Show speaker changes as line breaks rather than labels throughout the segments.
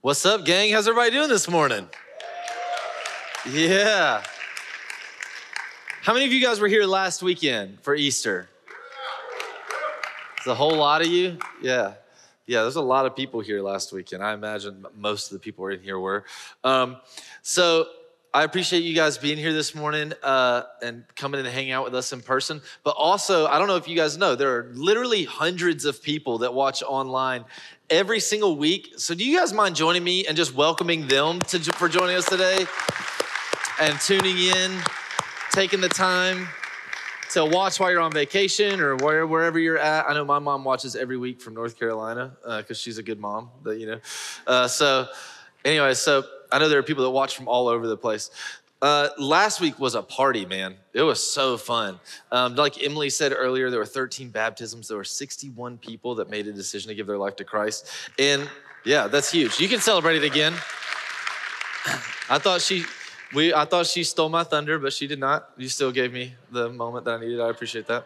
What's up, gang? How's everybody doing this morning? Yeah. How many of you guys were here last weekend for Easter? There's a whole lot of you? Yeah. Yeah, there's a lot of people here last weekend. I imagine most of the people in here were. So I appreciate you guys being here this morning and coming in and hanging out with us in person. But also, I don't know if you guys know, there are literally hundreds of people that watch online every single week. So do you guys mind joining me and just welcoming them for joining us today and tuning in, taking the time to watch while you're on vacation or wherever you're at? I know my mom watches every week from North Carolina because she's a good mom, So I know there are people that watch from all over the place. Last week was a party, man. It was so fun. Like Emily said earlier, there were 13 baptisms. There were 61 people that made a decision to give their life to Christ. And yeah, that's huge. You can celebrate it again. I thought she stole my thunder, but she did not. You still gave me the moment that I needed. I appreciate that.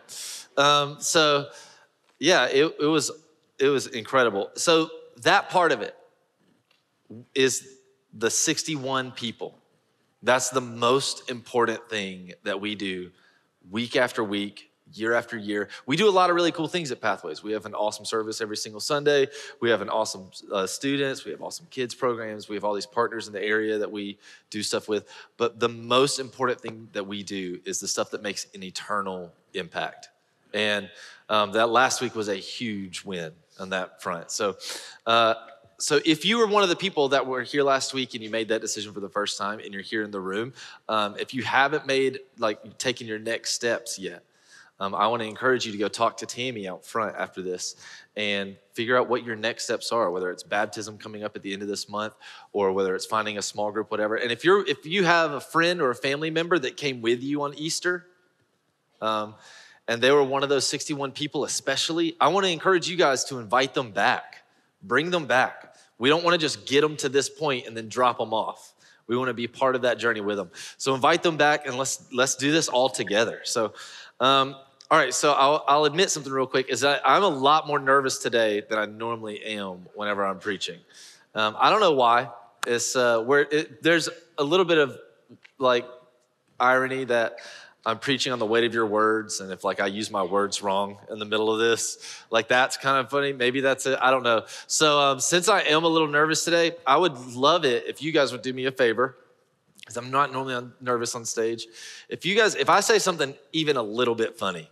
It was incredible. So that part of it is the 61 people. That's the most important thing that we do week after week, year after year. We do a lot of really cool things at Pathways. We have an awesome service every single Sunday. We have an awesome students. We have awesome kids programs. We have all these partners in the area that we do stuff with. But the most important thing that we do is the stuff that makes an eternal impact. And that last week was a huge win on that front. So if you were one of the people that were here last week and you made that decision for the first time and you're here in the room, if you haven't taken your next steps yet, I want to encourage you to go talk to Tammy out front after this and figure out what your next steps are, whether it's baptism coming up at the end of this month or whether it's finding a small group, whatever. And if you have a friend or a family member that came with you on Easter, and they were one of those 61 people especially, I want to encourage you guys to invite them back. Bring them back. We don't want to just get them to this point and then drop them off. We want to be part of that journey with them. So invite them back and let's do this all together. So, all right. So I'll admit something real quick is that I'm a lot more nervous today than I normally am whenever I'm preaching. I don't know why. It's there's a little bit of irony that I'm preaching on the weight of your words, and if I use my words wrong in the middle of this, that's kind of funny. Maybe that's it. I don't know. So since I am a little nervous today, I would love it if you guys would do me a favor, because I'm not normally nervous on stage. If I say something even a little bit funny,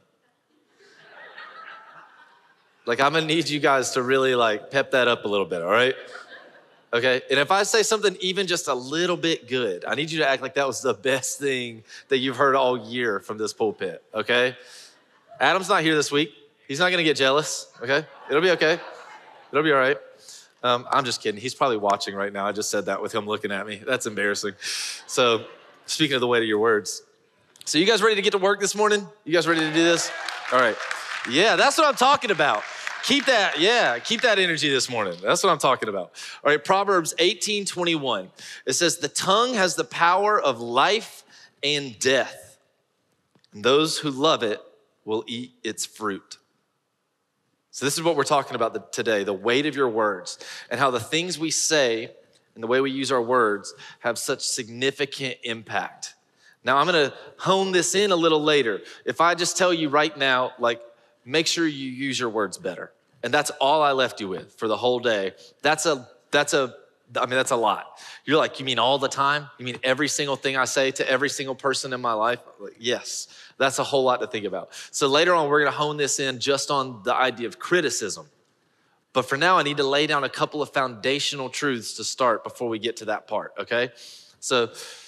I'm gonna need you guys to really pep that up a little bit. All right. Okay, and if I say something even just a little bit good, I need you to act like that was the best thing that you've heard all year from this pulpit, okay? Adam's not here this week. He's not gonna get jealous, okay? It'll be okay. It'll be all right. I'm just kidding. He's probably watching right now. I just said that with him looking at me. That's embarrassing. So, speaking of the weight of your words. So you guys ready to get to work this morning? You guys ready to do this? All right. Yeah, that's what I'm talking about. Keep that energy this morning. That's what I'm talking about. All right, Proverbs 18:21. It says, the tongue has the power of life and death, and those who love it will eat its fruit. So this is what we're talking about today, the weight of your words and how the things we say and the way we use our words have such significant impact. Now, I'm gonna hone this in a little later. If I just tell you right now, make sure you use your words better. And that's all I left you with for the whole day. That's a lot. You're like, you mean all the time? You mean every single thing I say to every single person in my life? Yes, that's a whole lot to think about. So later on, we're gonna hone this in just on the idea of criticism. But for now, I need to lay down a couple of foundational truths to start before we get to that part, okay? So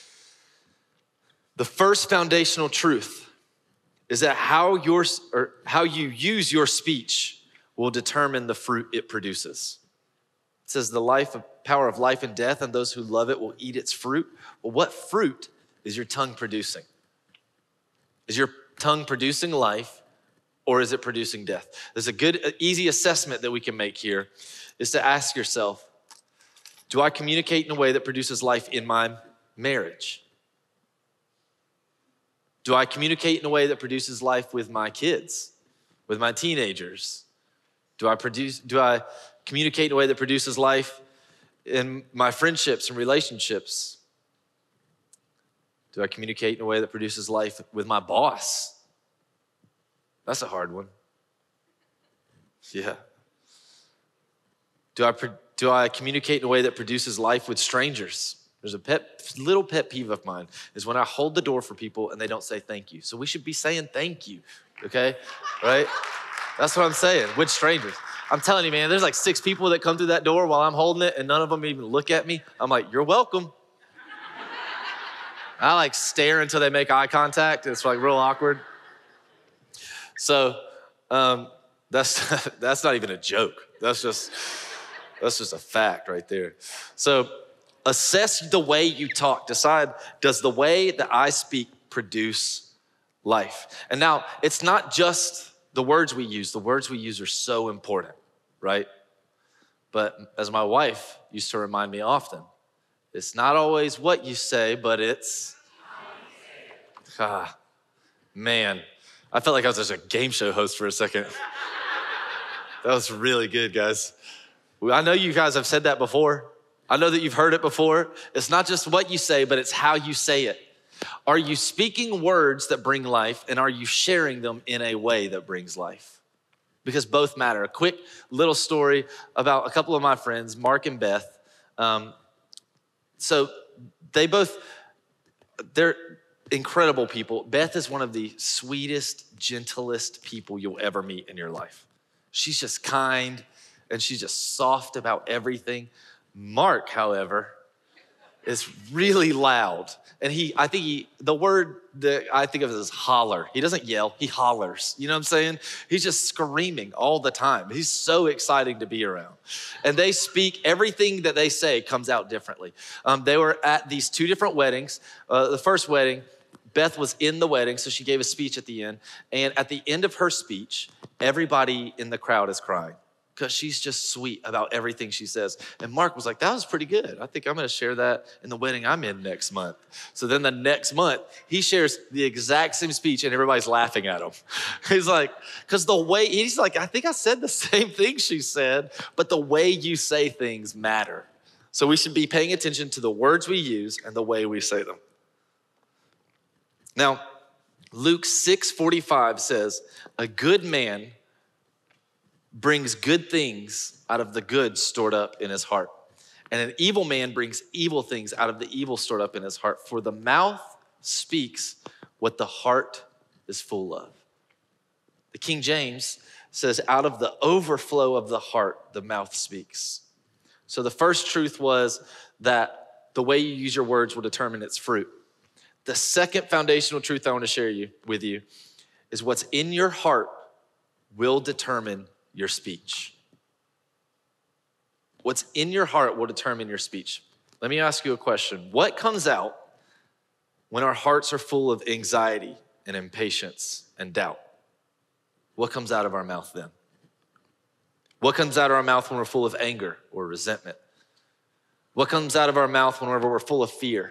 the first foundational truth is that how you use your speech will determine the fruit it produces. It says the power of life and death, and those who love it will eat its fruit. Well, what fruit is your tongue producing? Is your tongue producing life, or is it producing death? There's a good, easy assessment that we can make here is to ask yourself, do I communicate in a way that produces life in my marriage? Do I communicate in a way that produces life with my kids, with my teenagers? Do I communicate in a way that produces life In my friendships and relationships, do I communicate in a way that produces life with my boss? That's a hard one. Yeah. Do I communicate in a way that produces life with strangers? There's a little pet peeve of mine is when I hold the door for people and they don't say thank you. So we should be saying thank you, okay? Right? That's what I'm saying, with strangers. I'm telling you, man, there's like 6 people that come through that door while I'm holding it and none of them even look at me. I'm like, you're welcome. I like stare until they make eye contact. It's like real awkward. So that's not even a joke. That's just a fact right there. So assess the way you talk. Decide, does the way that I speak produce life? And now, it's not just the words we use. The words we use are so important, right? But as my wife used to remind me often, it's not always what you say, but it's, man. I felt like I was just a game show host for a second. That was really good, guys. I know you guys have said that before. I know that you've heard it before. It's not just what you say, but it's how you say it. Are you speaking words that bring life, and are you sharing them in a way that brings life? Because both matter. A quick little story about a couple of my friends, Mark and Beth. So they're incredible people. Beth is one of the sweetest, gentlest people you'll ever meet in your life. She's just kind, and she's just soft about everything. Mark, however, is really loud. And the word that I think of is holler. He doesn't yell, he hollers. You know what I'm saying? He's just screaming all the time. He's so exciting to be around. And they speak, everything that they say comes out differently. They were at these 2 different weddings. The first wedding, Beth was in the wedding, so she gave a speech at the end. And at the end of her speech, everybody in the crowd is crying because she's just sweet about everything she says. And Mark was like, that was pretty good. I think I'm gonna share that in the wedding I'm in next month. So then the next month, he shares the exact same speech and everybody's laughing at him. He's like, I think I said the same thing she said, but the way you say things matter. So we should be paying attention to the words we use and the way we say them. Now, Luke 6:45 says, a good man brings good things out of the good stored up in his heart. And an evil man brings evil things out of the evil stored up in his heart. For the mouth speaks what the heart is full of. The King James says, out of the overflow of the heart, the mouth speaks. So the first truth was that the way you use your words will determine its fruit. The second foundational truth I want to share with you is what's in your heart will determine your speech. What's in your heart will determine your speech. Let me ask you a question. What comes out when our hearts are full of anxiety and impatience and doubt? What comes out of our mouth then? What comes out of our mouth when we're full of anger or resentment? What comes out of our mouth whenever we're full of fear?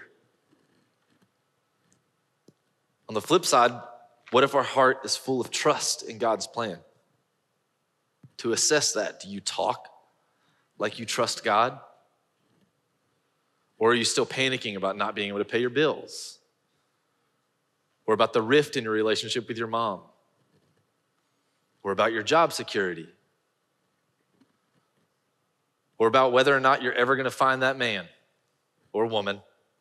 On the flip side, what if our heart is full of trust in God's plan? To assess that, do you talk like you trust God? Or are you still panicking about not being able to pay your bills? Or about the rift in your relationship with your mom? Or about your job security? Or about whether or not you're ever gonna find that man or woman,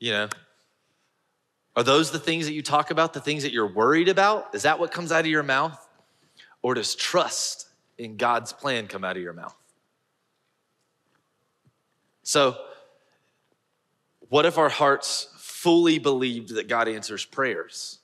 Are those the things that you talk about, the things that you're worried about? Is that what comes out of your mouth? Or does trust in God's plan come out of your mouth? So, what if our hearts fully believed that God answers prayers?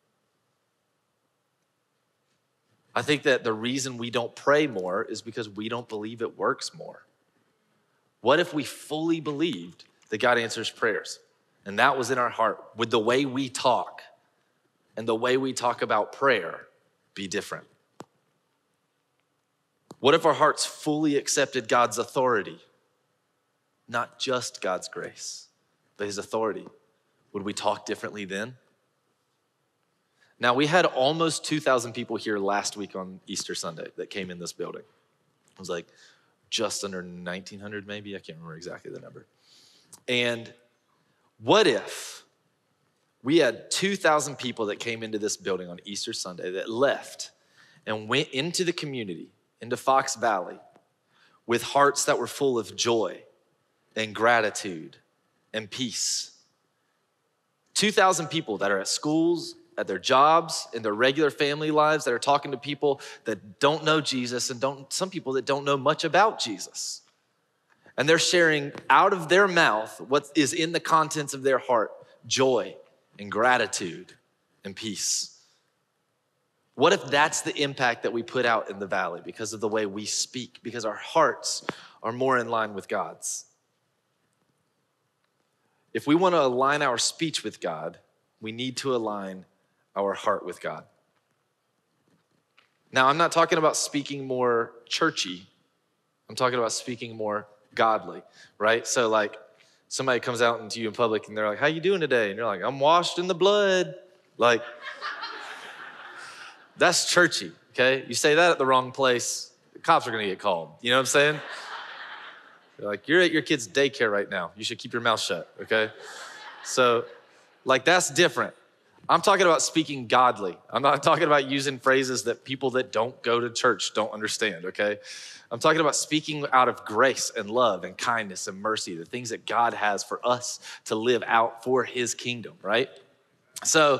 I think that the reason we don't pray more is because we don't believe it works more. What if we fully believed that God answers prayers? And that was in our heart. Would the way we talk and the way we talk about prayer be different? What if our hearts fully accepted God's authority? Not just God's grace, but his authority. Would we talk differently then? Now, we had almost 2,000 people here last week on Easter Sunday that came in this building. It was like just under 1,900 maybe. I can't remember exactly the number. And what if we had 2,000 people that came into this building on Easter Sunday that left and went into the community, into Fox Valley, with hearts that were full of joy and gratitude and peace. 2,000 people that are at schools, at their jobs, in their regular family lives, that are talking to people that don't know Jesus and some people that don't know much about Jesus. And they're sharing out of their mouth what is in the contents of their heart, joy and gratitude and peace. What if that's the impact that we put out in the valley because of the way we speak, because our hearts are more in line with God's? If we want to align our speech with God, we need to align our heart with God. Now, I'm not talking about speaking more churchy. I'm talking about speaking more godly, right? So like somebody comes out into you in public and they're like, how you doing today? And you're like, I'm washed in the blood. Like, that's churchy, okay? You say that at the wrong place, the cops are gonna get called. You know what I'm saying? You're like, you're at your kid's daycare right now. You should keep your mouth shut, okay? So, like, that's different. I'm talking about speaking godly. I'm not talking about using phrases that people that don't go to church don't understand, okay? I'm talking about speaking out of grace and love and kindness and mercy, the things that God has for us to live out for his kingdom, right? So,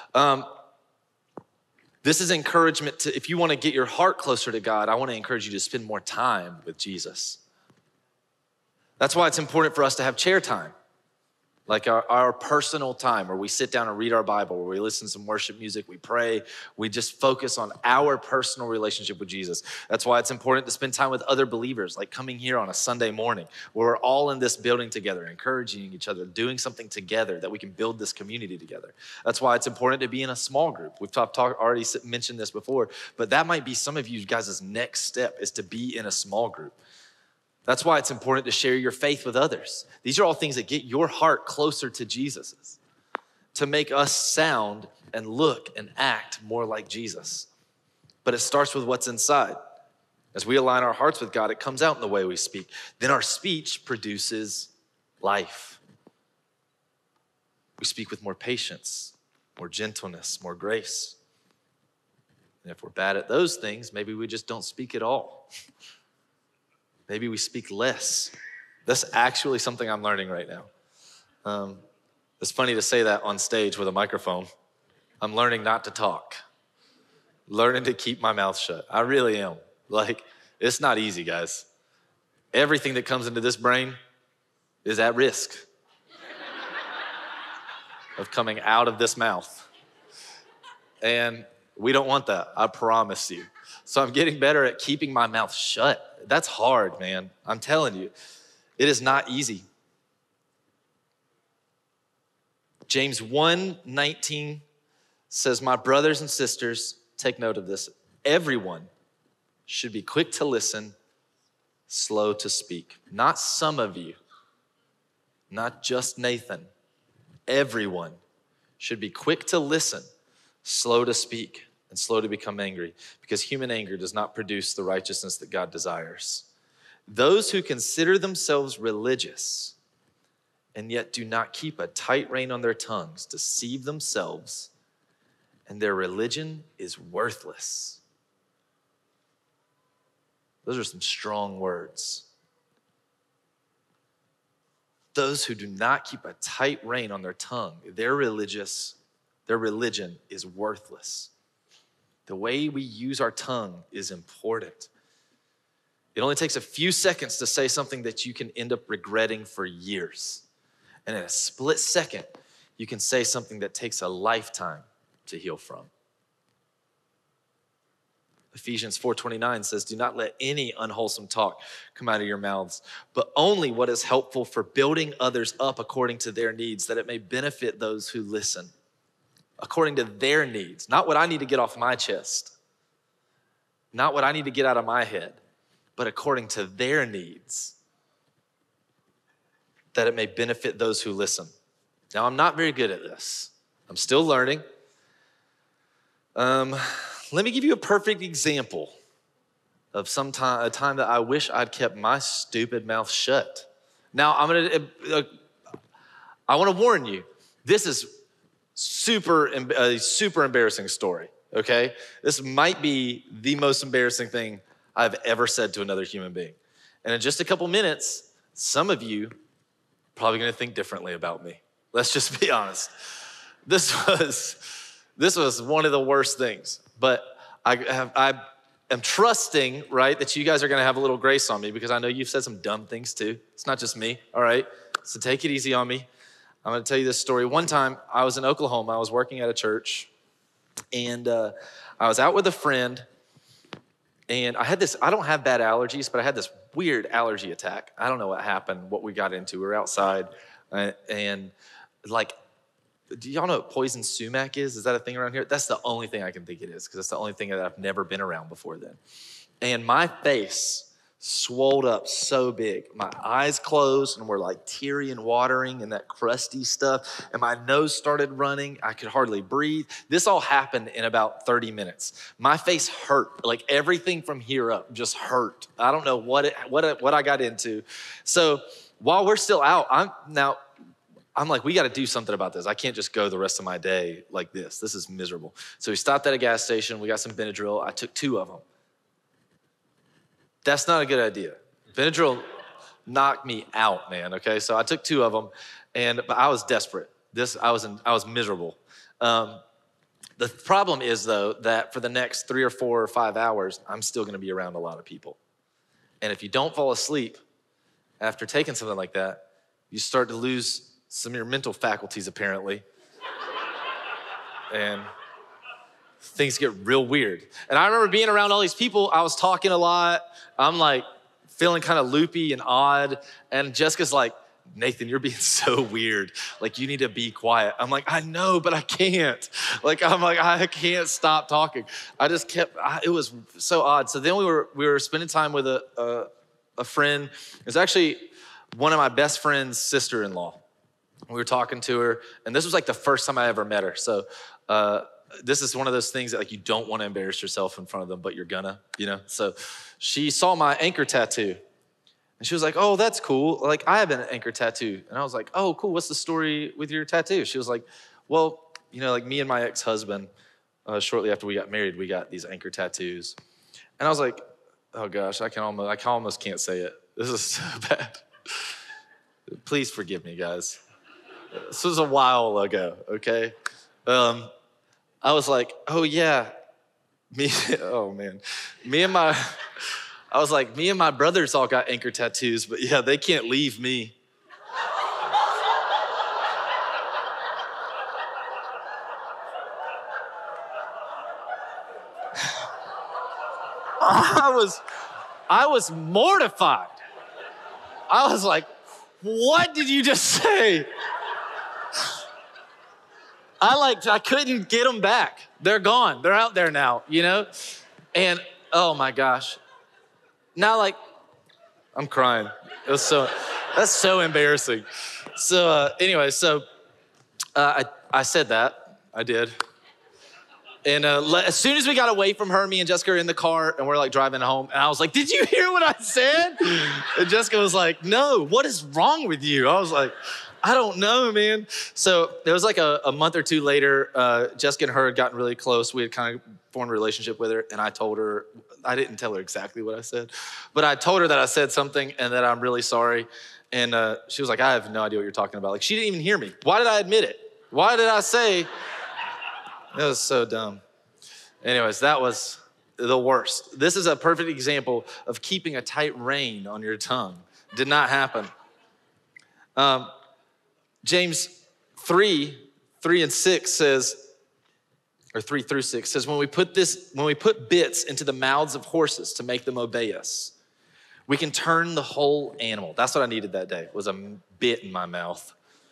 this is encouragement to, if you want to get your heart closer to God, I want to encourage you to spend more time with Jesus. That's why it's important for us to have chair time, like our personal time where we sit down and read our Bible, where we listen to some worship music, we pray, we just focus on our personal relationship with Jesus. That's why it's important to spend time with other believers, like coming here on a Sunday morning, where we're all in this building together, encouraging each other, doing something together that we can build this community together. That's why it's important to be in a small group. We've already mentioned this before, but that might be some of you guys' next step is to be in a small group. That's why it's important to share your faith with others. These are all things that get your heart closer to Jesus's, to make us sound and look and act more like Jesus. But it starts with what's inside. As we align our hearts with God, it comes out in the way we speak. Then our speech produces life. We speak with more patience, more gentleness, more grace. And if we're bad at those things, maybe we just don't speak at all. Maybe we speak less. That's actually something I'm learning right now. It's funny to say that on stage with a microphone. I'm learning not to talk, learning to keep my mouth shut. I really am. Like, it's not easy, guys. Everything that comes into this brain is at risk of coming out of this mouth. And we don't want that, I promise you. So I'm getting better at keeping my mouth shut. That's hard, man. I'm telling you, it is not easy. James 1:19 says, my brothers and sisters, take note of this. Everyone should be quick to listen, slow to speak. Not some of you, not just Nathan. Everyone should be quick to listen, slow to speak, and slow to become angry, because human anger does not produce the righteousness that God desires. Those who consider themselves religious and yet do not keep a tight rein on their tongues deceive themselves, and their religion is worthless. Those are some strong words. Those who do not keep a tight rein on their tongue, their religion is worthless. The way we use our tongue is important. It only takes a few seconds to say something that you can end up regretting for years. And in a split second, you can say something that takes a lifetime to heal from. Ephesians 4:29 says, do not let any unwholesome talk come out of your mouths, but only what is helpful for building others up according to their needs, that it may benefit those who listen. According to their needs, not what I need to get off my chest, not what I need to get out of my head, but according to their needs, that it may benefit those who listen. Now, I'm not very good at this. I'm still learning. Let me give you a perfect example of a time that I wish I'd kept my stupid mouth shut. Now, I want to warn you, this is a super embarrassing story, okay? This might be the most embarrassing thing I've ever said to another human being. And in just a couple minutes, some of you probably gonna think differently about me. Let's just be honest. This was one of the worst things, but I am trusting, right, that you guys are gonna have a little grace on me because I know you've said some dumb things too. It's not just me, all right? So take it easy on me. I'm gonna tell you this story. One time, I was in Oklahoma. I was working at a church, and I was out with a friend, and I don't have bad allergies, but I had this weird allergy attack. I don't know what happened, what we got into. We were outside, and like, do y'all know what poison sumac is? Is that a thing around here? That's the only thing I can think it is, because it's the only thing that I've never been around before then. And my face swelled up so big. My eyes closed and were like teary and watering and that crusty stuff. And my nose started running. I could hardly breathe. This all happened in about 30 minutes. My face hurt. Like everything from here up just hurt. I don't know what I got into. So while we're still out, I'm like, we got to do something about this. I can't just go the rest of my day like this. This is miserable. So we stopped at a gas station. We got some Benadryl. I took 2 of them. That's not a good idea. Benadryl knocked me out, man, okay? So I took 2 of them, but I was desperate. I was miserable. The problem is, though, that for the next 3 or 4 or 5 hours, I'm still gonna be around a lot of people. And if you don't fall asleep after taking something like that, you start to lose some of your mental faculties, apparently. And things get real weird. And I remember being around all these people. I was talking a lot. I'm like feeling kind of loopy and odd. And Jessica's like, Nathan, you're being so weird. Like, you need to be quiet. I'm like, I know, but I can't. I can't stop talking. It was so odd. So then we were spending time with a friend. It was actually one of my best friend's sister-in-law. We were talking to her, and this was like the first time I ever met her. So this is one of those things that like you don't want to embarrass yourself in front of them, but you're gonna, So she saw my anchor tattoo, and she was like, "Oh, that's cool. Like I have an anchor tattoo." And I was like, "Oh, cool. What's the story with your tattoo?" She was like, "Well, like me and my ex-husband, shortly after we got married, we got these anchor tattoos." And I was like, "Oh gosh, I almost can't say it. This is so bad. Please forgive me, guys. This was a while ago, okay?" I was like, "Oh yeah, oh man, me and my brothers all got anchor tattoos, but yeah, they can't leave me." I was mortified. I was like, "What did you just say?" I couldn't get them back. They're gone. They're out there now, And oh my gosh. Now I'm crying. That's so embarrassing. So anyway, I said that. I did. And as soon as we got away from her, me and Jessica are in the car and we're driving home. And I was like, "Did you hear what I said?" And Jessica was like, "No, what is wrong with you?" I was like, "I don't know, man." So it was like a month or 2 later, Jessica and her had gotten really close. We had kind of formed a relationship with her. And I told her, I didn't tell her exactly what I said, but I told her that I said something and that I'm really sorry. And she was like, "I have no idea what you're talking about." Like, she didn't even hear me. Why did I admit it? Why did I say? It was so dumb. Anyways, that was the worst. This is a perfect example of keeping a tight rein on your tongue. Did not happen. James 3:3-6 says, or 3-6 says, when we put bits into the mouths of horses to make them obey us, we can turn the whole animal. That's what I needed that day, was a bit in my mouth.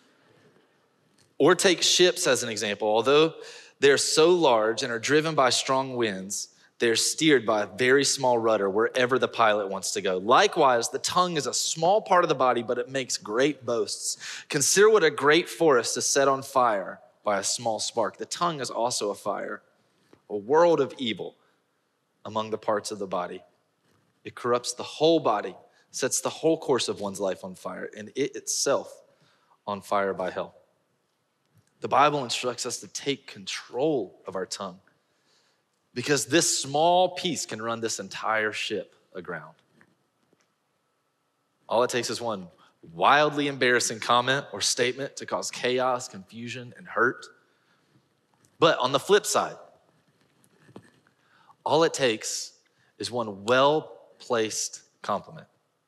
Or take ships as an example. Although they're so large and are driven by strong winds, they're steered by a very small rudder wherever the pilot wants to go. Likewise, the tongue is a small part of the body, but it makes great boasts. Consider what a great forest is set on fire by a small spark. The tongue is also a fire, a world of evil among the parts of the body. It corrupts the whole body, sets the whole course of one's life on fire, and it itself on fire by hell. The Bible instructs us to take control of our tongue because this small piece can run this entire ship aground. All it takes is one wildly embarrassing comment or statement to cause chaos, confusion, and hurt. But on the flip side, all it takes is one well-placed compliment.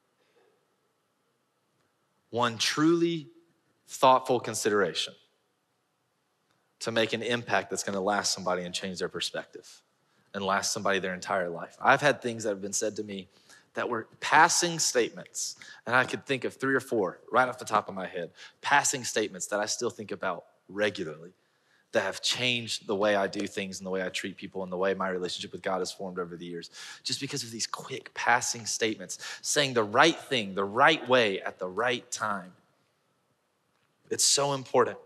One truly thoughtful consideration to make an impact that's gonna last somebody and change their perspective and last somebody their entire life. I've had things that have been said to me that were passing statements, and I could think of 3 or 4 right off the top of my head, passing statements that I still think about regularly that have changed the way I do things and the way I treat people and the way my relationship with God has formed over the years, just because of these quick passing statements, saying the right thing, the right way at the right time. It's so important.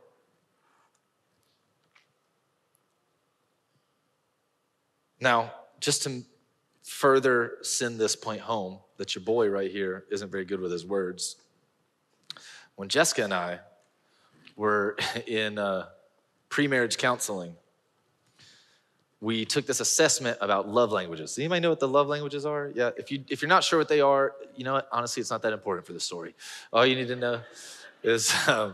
Now, just to further send this point home, that your boy right here isn't very good with his words. When Jessica and I were in pre-marriage counseling, we took this assessment about love languages. Does anybody know what the love languages are? Yeah, if you're not sure what they are, you know what? Honestly, it's not that important for the story. All you need to know is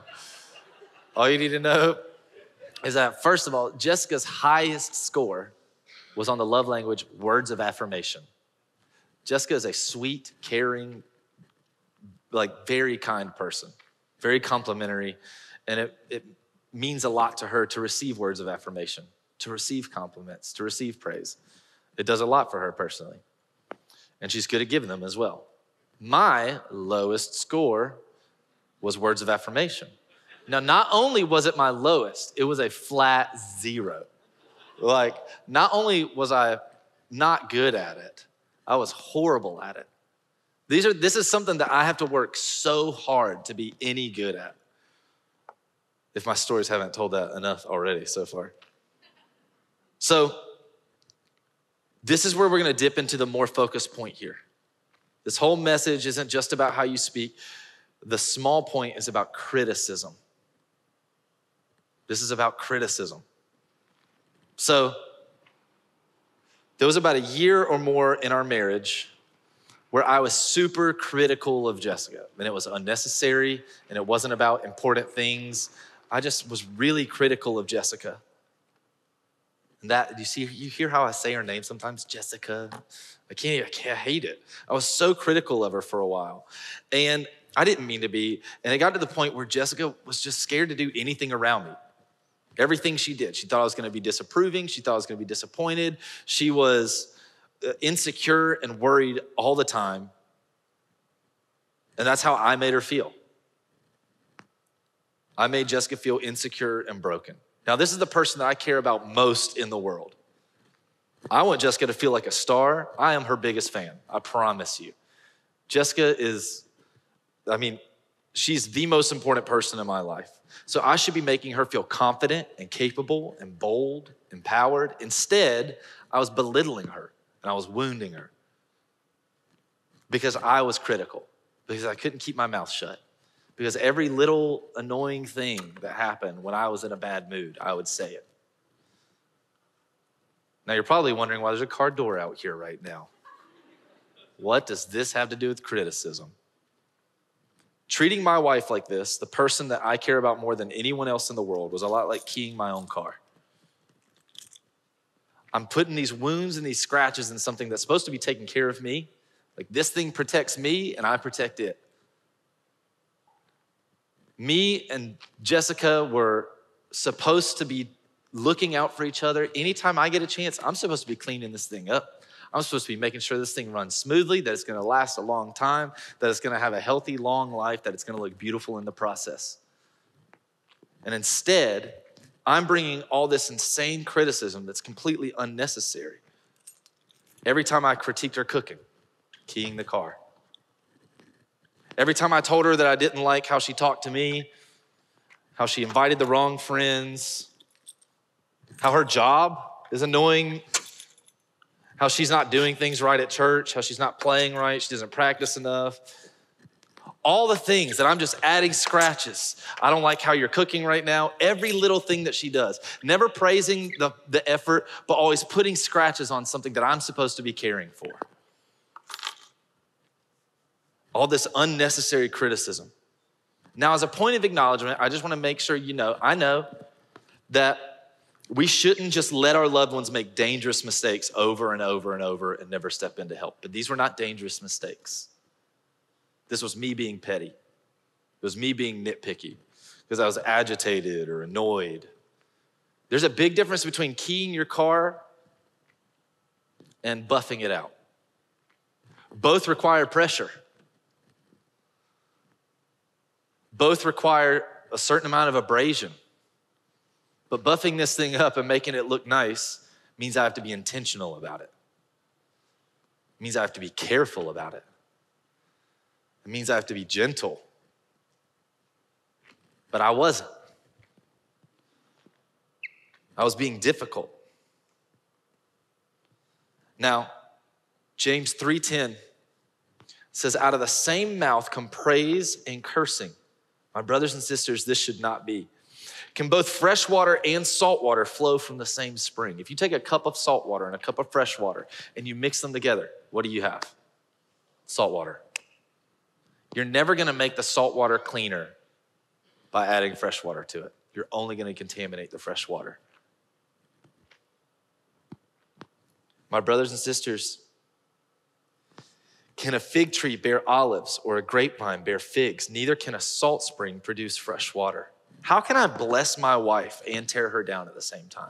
that, first of all, Jessica's highest score was on the love language, words of affirmation. Jessica is a sweet, caring, very kind person, very complimentary, and it means a lot to her to receive words of affirmation, to receive compliments, to receive praise. It does a lot for her personally, and she's good at giving them as well. My lowest score was words of affirmation. Now, not only was it my lowest, it was a flat 0. Not only was I not good at it, I was horrible at it. This is something that I have to work so hard to be any good at. If my stories haven't told that enough already so far. So, this is where we're gonna dip into the more focused point here. This whole message isn't just about how you speak. The small point is about criticism. This is about criticism. So, there was about a year or more in our marriage where I was super critical of Jessica. And it was unnecessary, and it wasn't about important things. I just was really critical of Jessica. And that, you hear how I say her name sometimes? Jessica. I hate it. I was so critical of her for a while. And I didn't mean to be. And it got to the point where Jessica was just scared to do anything around me. Everything she did, she thought I was gonna be disapproving. She thought I was gonna be disappointed. She was insecure and worried all the time. And that's how I made her feel. I made Jessica feel insecure and broken. Now, this is the person that I care about most in the world. I want Jessica to feel like a star. I am her biggest fan, I promise you. Jessica she's the most important person in my life. So I should be making her feel confident and capable and bold, empowered. Instead, I was belittling her and I was wounding her because I was critical, because I couldn't keep my mouth shut, because every little annoying thing that happened when I was in a bad mood, I would say it. Now you're probably wondering why there's a car door out here right now. What does this have to do with criticism? Treating my wife like this, the person that I care about more than anyone else in the world, was a lot like keying my own car. I'm putting these wounds and these scratches in something that's supposed to be taking care of me. Like, this thing protects me and I protect it. Me and Jessica were supposed to be looking out for each other. Anytime I get a chance, I'm supposed to be cleaning this thing up. I'm supposed to be making sure this thing runs smoothly, that it's gonna last a long time, that it's gonna have a healthy, long life, that it's gonna look beautiful in the process. And instead, I'm bringing all this insane criticism that's completely unnecessary. Every time I critiqued her cooking, keying the car. Every time I told her that I didn't like how she talked to me, how she invited the wrong friends, how her job is annoying. how she's not doing things right at church, how she's not playing right, she doesn't practice enough. All the things that I'm just adding scratches. I don't like how you're cooking right now. Every little thing that she does. Never praising the effort, but always putting scratches on something that I'm supposed to be caring for. All this unnecessary criticism. Now, as a point of acknowledgement, I just want to make sure you know, I know that we shouldn't just let our loved ones make dangerous mistakes over and over and over and never step in to help. But these were not dangerous mistakes. This was me being petty. It was me being nitpicky because I was agitated or annoyed. There's a big difference between keying your car and buffing it out. Both require pressure. Both require a certain amount of abrasion. But buffing this thing up and making it look nice means I have to be intentional about it. It means I have to be careful about it. It means I have to be gentle. But I wasn't. I was being difficult. Now, James 3:10 says, out of the same mouth come praise and cursing. My brothers and sisters, this should not be. Can both fresh water and salt water flow from the same spring? If you take a cup of salt water and a cup of fresh water and you mix them together, what do you have? Salt water. You're never gonna make the salt water cleaner by adding fresh water to it. You're only gonna contaminate the fresh water. My brothers and sisters, can a fig tree bear olives or a grapevine bear figs? Neither can a salt spring produce fresh water. How can I bless my wife and tear her down at the same time?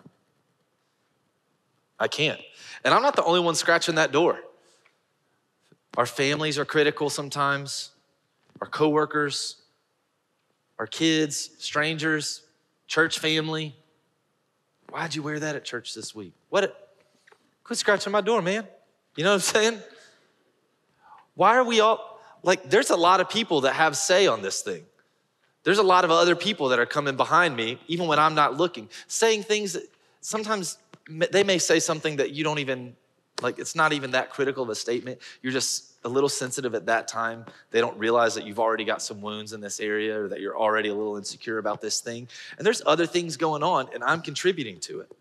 I can't. And I'm not the only one scratching that door. Our families are critical sometimes. Our coworkers, our kids, strangers, church family. Why'd you wear that at church this week? Quit scratching my door, man. You know what I'm saying? Why are we all, there's a lot of people that have say on this thing. There's a lot of other people that are coming behind me, even when I'm not looking, saying things that sometimes they may say something that you don't even, it's not even that critical of a statement. You're just a little sensitive at that time. They don't realize that you've already got some wounds in this area or that you're already a little insecure about this thing. And there's other things going on, and I'm contributing to it.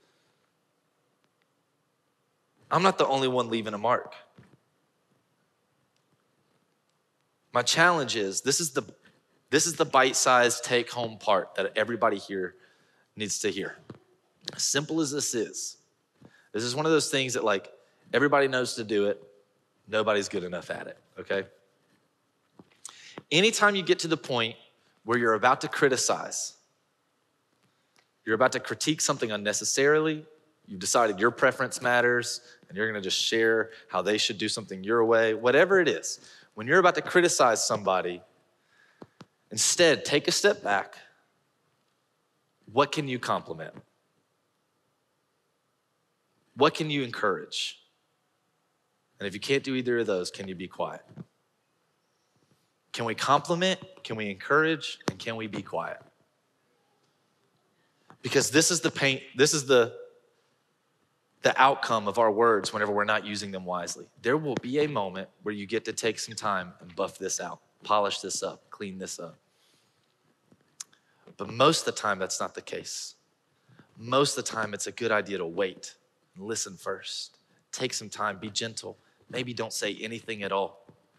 I'm not the only one leaving a mark. My challenge is, this is the bite-sized take-home part that everybody here needs to hear. As simple as this is one of those things that everybody knows to do it, nobody's good enough at it, okay? Anytime you get to the point where you're about to criticize, you're about to critique something unnecessarily, you've decided your preference matters, and you're gonna just share how they should do something your way, whatever it is, when you're about to criticize somebody, instead, take a step back. What can you compliment? What can you encourage? And if you can't do either of those, can you be quiet? Can we compliment? Can we encourage? And can we be quiet? Because this is the outcome of our words whenever we're not using them wisely. There will be a moment where you get to take some time and buff this out, polish this up, clean this up. But most of the time, that's not the case. Most of the time, it's a good idea to wait and listen first. Take some time, be gentle. Maybe don't say anything at all.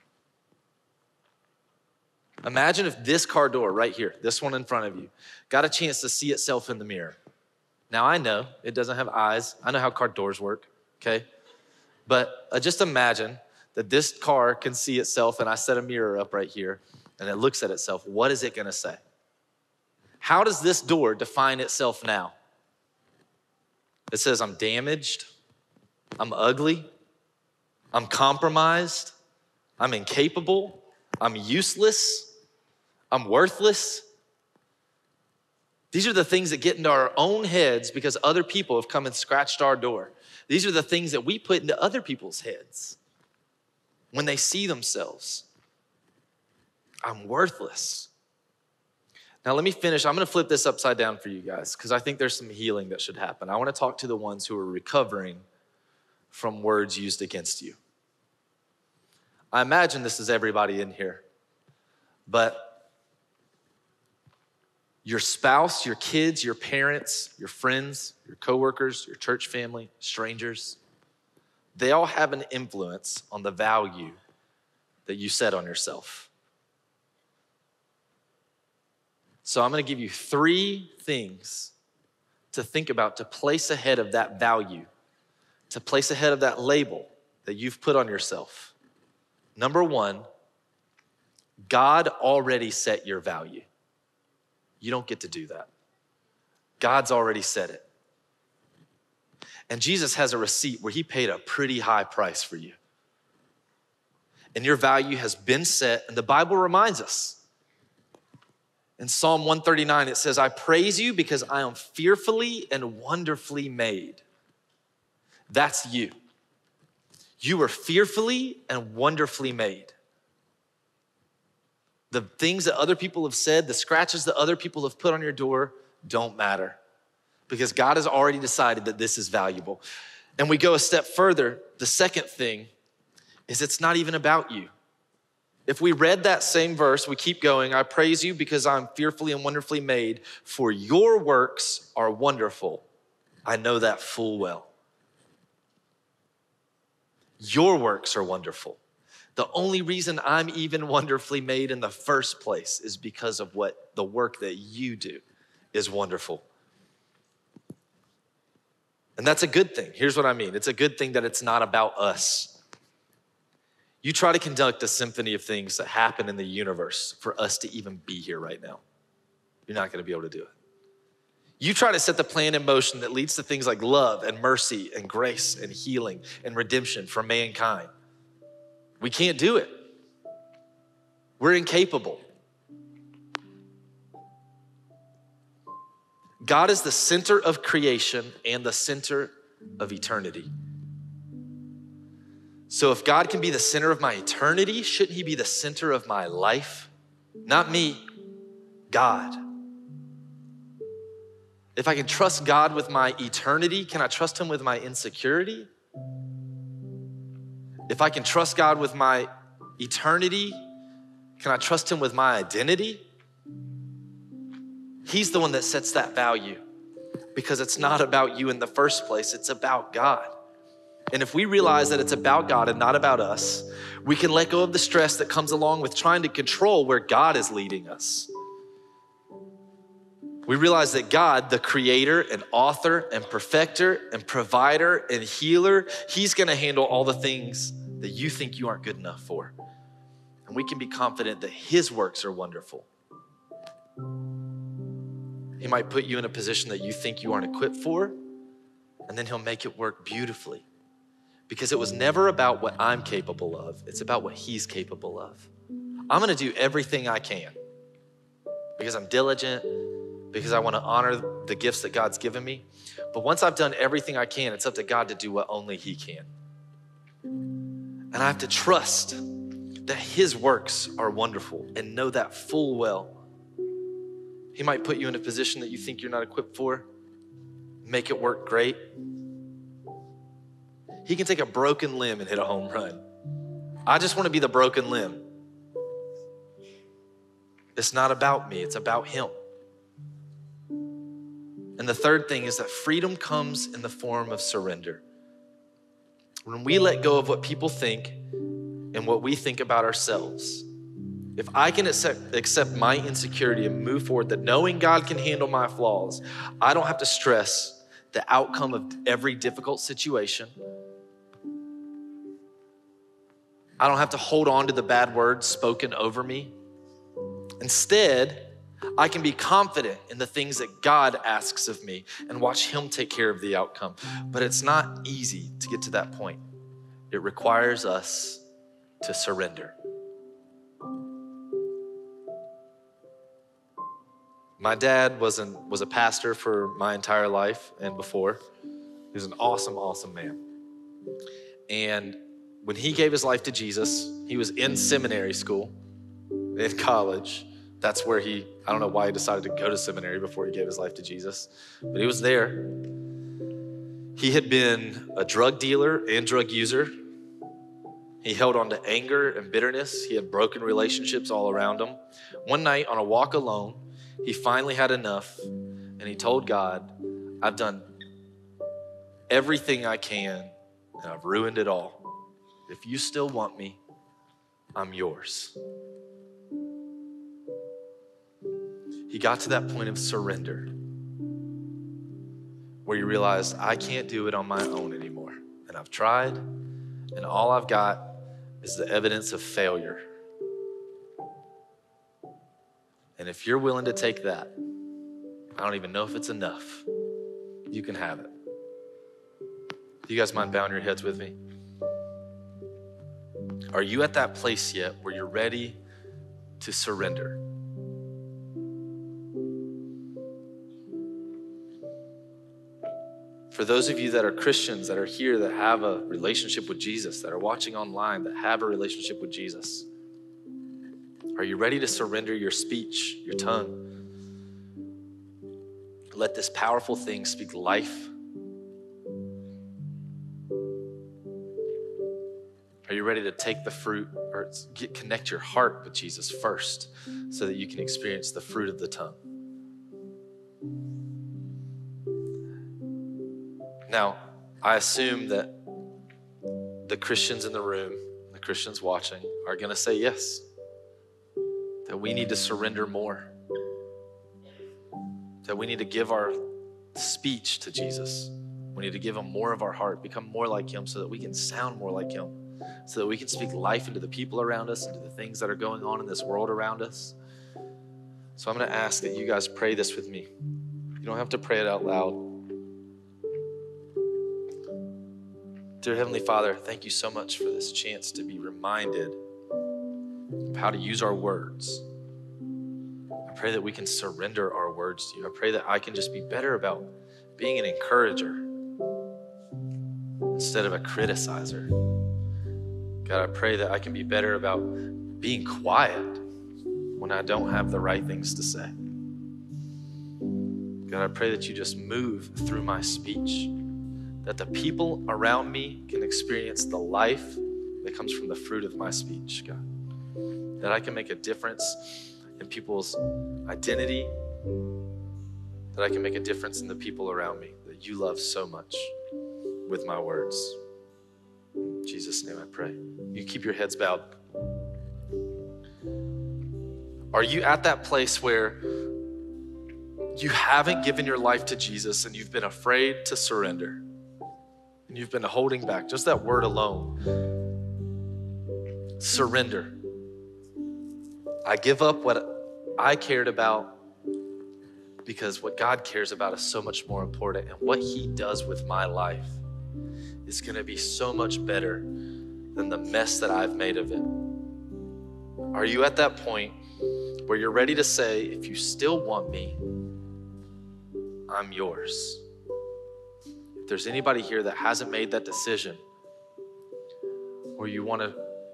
Imagine if this car door right here, this one in front of you, got a chance to see itself in the mirror. Now, I know it doesn't have eyes. I know how car doors work, okay? But just imagine that this car can see itself, and I set a mirror up right here, and it looks at itself. What is it gonna say? How does this door define itself now? It says, I'm damaged, I'm ugly, I'm compromised, I'm incapable, I'm useless, I'm worthless. These are the things that get into our own heads because other people have come and scratched our door. These are the things that we put into other people's heads when they see themselves. I'm worthless. Now let me finish. I'm gonna flip this upside down for you guys because I think there's some healing that should happen. I wanna talk to the ones who are recovering from words used against you. I imagine this is everybody in here, but your spouse, your kids, your parents, your friends, your coworkers, your church family, strangers, they all have an influence on the value that you set on yourself. So I'm going to give you 3 things to think about, to place ahead of that value, to place ahead of that label that you've put on yourself. Number 1, God already set your value. You don't get to do that. God's already set it. And Jesus has a receipt where he paid a pretty high price for you. And your value has been set, and the Bible reminds us. In Psalm 139, it says, I praise you because I am fearfully and wonderfully made. That's you. You were fearfully and wonderfully made. The things that other people have said, the scratches that other people have put on your door don't matter because God has already decided that this is valuable. And we go a step further. The second thing is it's not even about you. If we read that same verse, we keep going, I praise you because I'm fearfully and wonderfully made, for your works are wonderful. I know that full well. Your works are wonderful. The only reason I'm even wonderfully made in the first place is because of what the work that you do is wonderful. And that's a good thing. Here's what I mean. It's a good thing that it's not about us. You try to conduct a symphony of things that happen in the universe for us to even be here right now. You're not going to be able to do it. You try to set the plan in motion that leads to things like love and mercy and grace and healing and redemption for mankind. We can't do it. We're incapable. God is the center of creation and the center of eternity. So if God can be the center of my eternity, shouldn't he be the center of my life? Not me, God. If I can trust God with my eternity, can I trust him with my insecurity? If I can trust God with my eternity, can I trust him with my identity? He's the one that sets that value because it's not about you in the first place, it's about God. And if we realize that it's about God and not about us, we can let go of the stress that comes along with trying to control where God is leading us. We realize that God, the creator and author and perfecter and provider and healer, he's gonna handle all the things that you think you aren't good enough for. And we can be confident that his works are wonderful. He might put you in a position that you think you aren't equipped for, and then he'll make it work beautifully. Because it was never about what I'm capable of, it's about what he's capable of. I'm gonna do everything I can because I'm diligent, because I wanna honor the gifts that God's given me. But once I've done everything I can, it's up to God to do what only he can. And I have to trust that his works are wonderful and know that full well. He might put you in a position that you think you're not equipped for, make it work great. He can take a broken limb and hit a home run. I just wanna be the broken limb. It's not about me, it's about him. And the third thing is that freedom comes in the form of surrender. When we let go of what people think and what we think about ourselves, if I can accept my insecurity and move forward, that knowing God can handle my flaws, I don't have to stress the outcome of every difficult situation. I don't have to hold on to the bad words spoken over me. Instead, I can be confident in the things that God asks of me and watch him take care of the outcome. But it's not easy to get to that point. It requires us to surrender. My dad was a pastor for my entire life and before. He was an awesome, awesome man. And when he gave his life to Jesus, he was in seminary school, in college. That's where I don't know why he decided to go to seminary before he gave his life to Jesus, but he was there. He had been a drug dealer and drug user. He held on to anger and bitterness. He had broken relationships all around him. One night on a walk alone, he finally had enough, and he told God, I've done everything I can, and I've ruined it all. If you still want me, I'm yours. He got to that point of surrender where he realized, I can't do it on my own anymore. And I've tried, and all I've got is the evidence of failure. And if you're willing to take that, I don't even know if it's enough. You can have it. Do you guys mind bowing your heads with me? Are you at that place yet where you're ready to surrender? For those of you that are Christians, that are here, that have a relationship with Jesus, that are watching online, that have a relationship with Jesus, are you ready to surrender your speech, your tongue? Let this powerful thing speak life. Are you ready to take the fruit or connect your heart with Jesus first so that you can experience the fruit of the tongue? Now, I assume that the Christians in the room, the Christians watching, are going to say yes, that we need to surrender more, that we need to give our speech to Jesus. We need to give him more of our heart, become more like him so that we can sound more like him, so that we can speak life into the people around us, into the things that are going on in this world around us. So I'm going to ask that you guys pray this with me. You don't have to pray it out loud. Dear Heavenly Father, thank you so much for this chance to be reminded of how to use our words. I pray that we can surrender our words to you. I pray that I can just be better about being an encourager instead of a criticizer. God, I pray that I can be better about being quiet when I don't have the right things to say. God, I pray that you just move through my speech, that the people around me can experience the life that comes from the fruit of my speech, God. That I can make a difference in people's identity, that I can make a difference in the people around me that you love so much with my words. In Jesus' name I pray. You keep your heads bowed. Are you at that place where you haven't given your life to Jesus and you've been afraid to surrender? And you've been holding back, just that word alone. Surrender. I give up what I cared about because what God cares about is so much more important. And what he does with my life is going to be so much better than the mess that I've made of it. Are you at that point where you're ready to say, if you still want me, I'm yours? If there's anybody here that hasn't made that decision, or you want to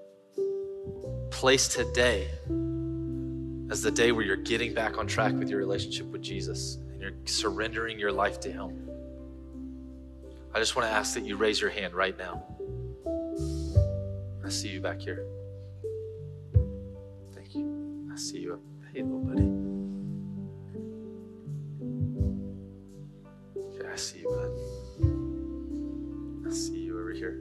place today as the day where you're getting back on track with your relationship with Jesus and you're surrendering your life to him, I just want to ask that you raise your hand right now. I see you back here. Thank you. I see you up. Hey, little buddy. Okay, I see you, bud. I see you over here.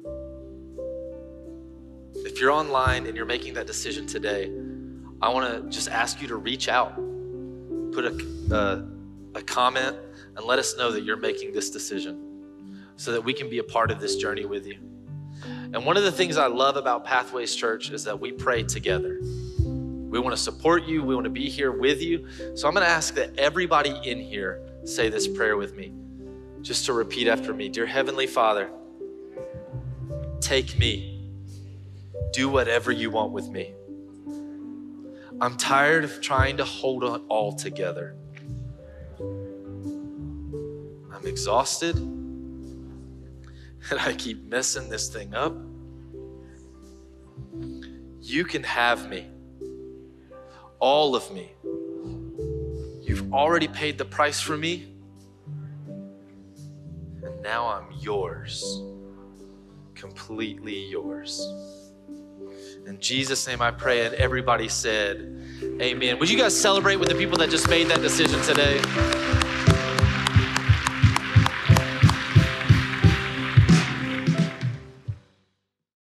If you're online and you're making that decision today, I want to just ask you to reach out, put a comment, and let us know that you're making this decision so that we can be a part of this journey with you. And one of the things I love about Pathways Church is that we pray together. We want to support you. We want to be here with you. So I'm going to ask that everybody in here say this prayer with me, just to repeat after me. Dear Heavenly Father, take me. Do whatever you want with me. I'm tired of trying to hold it all together. I'm exhausted, and I keep messing this thing up. You can have me, all of me. You've already paid the price for me, and now I'm yours, completely yours. In Jesus' name I pray, and everybody said, amen. Would you guys celebrate with the people that just made that decision today?